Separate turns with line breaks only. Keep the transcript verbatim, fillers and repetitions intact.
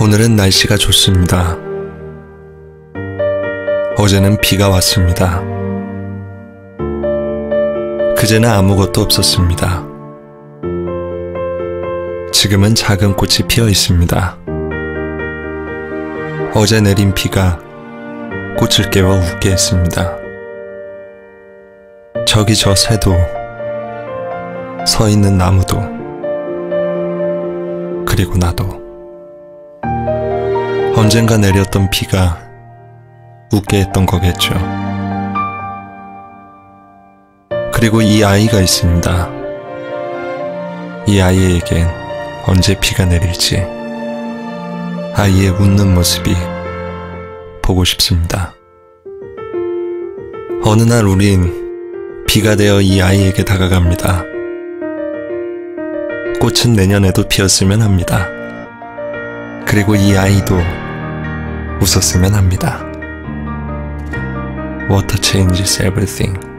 오늘은 날씨가 좋습니다. 어제는 비가 왔습니다. 그제는 아무것도 없었습니다. 지금은 작은 꽃이 피어 있습니다. 어제 내린 비가 꽃을 깨워 웃게 했습니다. 저기 저 새도, 서 있는 나무도, 그리고 나도. 언젠가 내렸던 비가 웃게 했던 거겠죠. 그리고 이 아이가 있습니다. 이 아이에겐 언제 비가 내릴지 아이의 웃는 모습이 보고 싶습니다. 어느 날 우린 비가 되어 이 아이에게 다가갑니다. 꽃은 내년에도 피었으면 합니다. 그리고 이 아이도 웃었으면 합니다. Water changes everything.